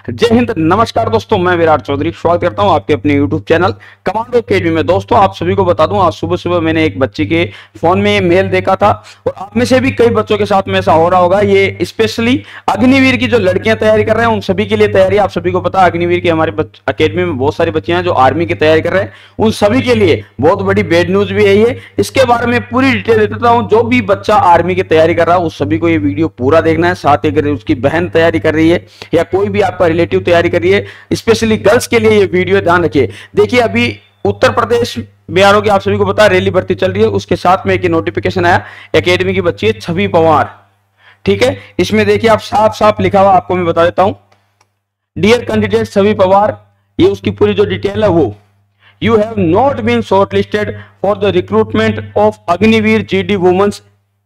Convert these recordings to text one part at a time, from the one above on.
जय हिंद, नमस्कार दोस्तों, मैं विराट चौधरी स्वागत करता हूं आपके अपने YouTube चैनल कमांडो अकेडमी में। दोस्तों, आप सभी को बता दूं, आज सुबह सुबह मैंने एक बच्चे के फोन में मेल देखा था और आप में से भी कई बच्चों के साथ में ऐसा हो रहा होगा। ये स्पेशली अग्निवीर की जो लड़कियां तैयारी कर रहे हैं उन सभी के लिए तैयारी। आप सभी को पता है अग्निवीर की हमारे अकेडमी में बहुत सारी बच्चियां हैं जो आर्मी की तैयारी कर रहे हैं, उन सभी के लिए बहुत बड़ी बैड न्यूज भी है ये। इसके बारे में पूरी डिटेल दे देता हूं। जो भी बच्चा आर्मी की तैयारी कर रहा है उस सभी को ये वीडियो पूरा देखना है। साथ ही अगर उसकी बहन तैयारी कर रही है या कोई भी आपका रिलेटिव तैयारी कर रही है, स्पेशली गर्ल्स के लिए ये वीडियो ध्यान रखिए। देखिए, अभी उत्तर प्रदेश बिहारों की आप सभी को पता है रैली भर्ती चल रही है, उसके साथ में एक नोटिफिकेशन आया एकेडमी की बच्ची है छवि पवार। ठीक है, इसमें देखिए आप साफ साफ लिखा हुआ, आपको मैं बता देता हूं, डियर कैंडिडेट छवि पवार, ये उसकी पूरी जो डिटेल है वो, you have not been shortlisted for the recruitment of Agniveer GD womens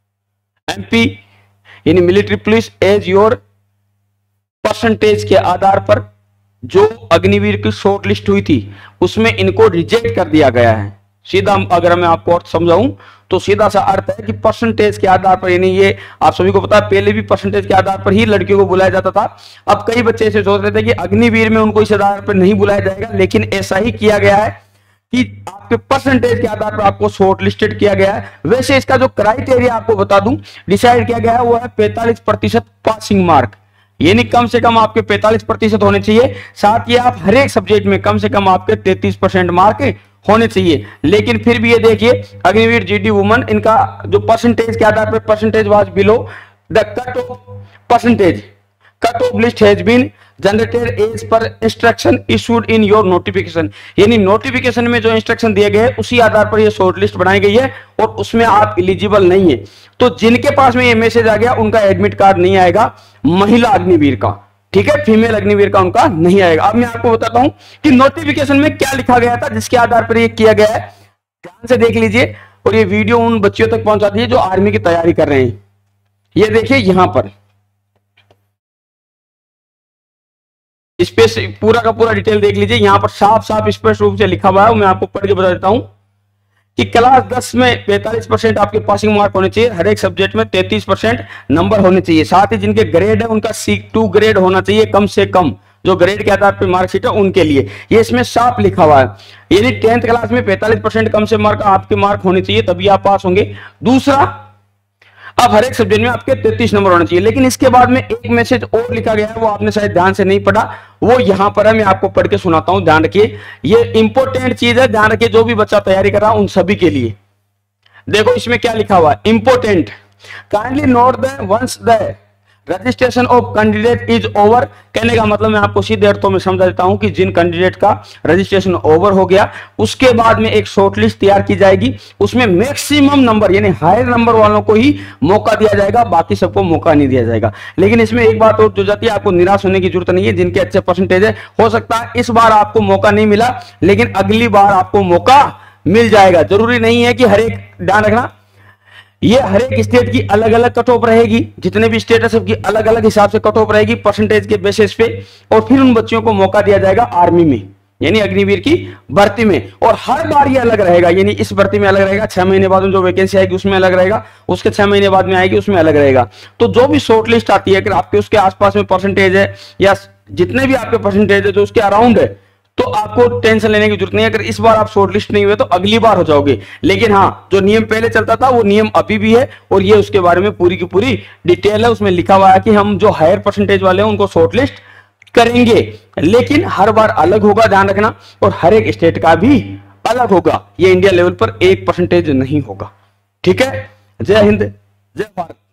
MP यानी military police as your percentage के आधार पर जो अग्निवीर की शॉर्ट लिस्ट हुई थी उसमें इनको रिजेक्ट कर दिया गया है। सीधा अगर मैं आपको अर्थ समझाऊं तो सीधा सा अर्थ है कि परसेंटेज के आधार पर, यानी ये आप सभी को पता है पहले भी परसेंटेज के आधार पर ही लड़कियों को बुलाया जाता था। अब कई बच्चे ऐसे सोच रहे थे कि अग्निवीर में उनको इस आधार पर नहीं बुलाया जाएगा, लेकिन ऐसा ही किया गया है कि आपके परसेंटेज के आधार पर आपको शॉर्ट लिस्टेड किया गया है। वैसे इसका जो क्राइटेरिया आपको बता दूं डिसाइड किया गया है वो है 45% पासिंग मार्क, यानी कम से कम आपके 45% होने चाहिए। साथ ही आप हर एक सब्जेक्ट में कम से कम आपके 33% मार्क होने चाहिए। लेकिन फिर भी ये देखिए अग्निवीर जीडी वुमन, इनका जो परसेंटेज के आधार पर percentage was below the cut off percentage, cut off list has been generated as per instruction issued in your notification, यानी नोटिफिकेशन में जो इंस्ट्रक्शन दिए गए उसी आधार पर ये शॉर्ट लिस्ट बनाई गई है और उसमें आप एलिजिबल नहीं है। तो जिनके पास में ये मैसेज आ गया उनका एडमिट कार्ड नहीं आएगा महिला अग्निवीर का, ठीक है, फीमेल अग्निवीर का उनका नहीं आएगा। अब मैं आपको बताता हूं कि नोटिफिकेशन में क्या लिखा गया था जिसके आधार पर ये किया गया है, ध्यान से देख लीजिए और ये वीडियो उन बच्चियों तक पहुंचा दीजिए जो आर्मी की तैयारी कर रहे हैं। ये देखिए यहां पर इस पे पूरा का पूरा डिटेल देख लीजिए, यहां पर साफ साफ स्पष्ट रूप से लिखा हुआ है। मैं आपको पढ़ के बता देता हूं कि क्लास 10 में 45% आपके पासिंग मार्क होने चाहिए, हर एक सब्जेक्ट में 33% नंबर होने चाहिए। साथ ही जिनके ग्रेड है उनका C2 ग्रेड होना चाहिए कम से कम, जो ग्रेड के आधार पर मार्कशीट है उनके लिए, ये इसमें साफ लिखा हुआ है। यानी 10th क्लास में 45% कम से मार्क आपके मार्क होने चाहिए तभी आप पास होंगे। दूसरा, अब हर एक सब्जेक्ट में आपके 33 नंबर होना चाहिए। लेकिन इसके बाद में एक मैसेज और लिखा गया है, वो आपने शायद ध्यान से नहीं पढ़ा, वो यहां पर है, मैं आपको पढ़ के सुनाता हूं, ध्यान रखिए। ये इंपॉर्टेंट चीज है, ध्यान रखिए, जो भी बच्चा तैयारी कर रहा है उन सभी के लिए। देखो इसमें क्या लिखा हुआ है, important, kindly note the once the registration of candidate is over. कहने का मतलब मैं आपको सीधे अर्थों में समझा देता हूं कि जिन कैंडिडेट का रजिस्ट्रेशन ओवर हो गया उसके बाद में एक शॉर्टलिस्ट तैयार की जाएगी, उसमें मैक्सिमम नंबर यानी हायर नंबर वालों को ही मौका दिया जाएगा, बाकी सबको मौका नहीं दिया जाएगा। लेकिन इसमें एक बात और जो जाती है, आपको निराश होने की जरूरत नहीं है। जिनके अच्छे परसेंटेज है, हो सकता है इस बार आपको मौका नहीं मिला लेकिन अगली बार आपको मौका मिल जाएगा। जरूरी नहीं है कि हर एक, ध्यान रखना, ये हर एक स्टेट की अलग अलग कट ऑफ रहेगी, जितने भी स्टेट है सबकी अलग अलग हिसाब से कट ऑफ रहेगी परसेंटेज के बेसिस पे, और फिर उन बच्चों को मौका दिया जाएगा आर्मी में यानी अग्निवीर की भर्ती में। और हर बार ये अलग रहेगा, यानी इस भर्ती में अलग रहेगा, 6 महीने बाद जो वैकेंसी आएगी उसमें अलग रहेगा, उसके 6 महीने बाद में आएगी उसमें अलग रहेगा। तो जो भी शॉर्ट लिस्ट आती है, अगर आपके उसके आसपास में परसेंटेज है या जितने भी आपके परसेंटेज है जो उसके अराउंड है, तो आपको टेंशन लेने की जरूरत नहीं है। अगर इस बार आप शॉर्टलिस्ट नहीं हुए तो अगली बार हो जाओगे। लेकिन हाँ, जो नियम पहले चलता था वो नियम अभी भी है और ये उसके बारे में पूरी की पूरी डिटेल है। उसमें लिखा हुआ है कि हम जो हायर परसेंटेज वाले हैं उनको शॉर्टलिस्ट करेंगे, लेकिन हर बार अलग होगा, ध्यान रखना, और हर एक स्टेट का भी अलग होगा। ये इंडिया लेवल पर एक परसेंटेज नहीं होगा। ठीक है, जय हिंद, जय भारत।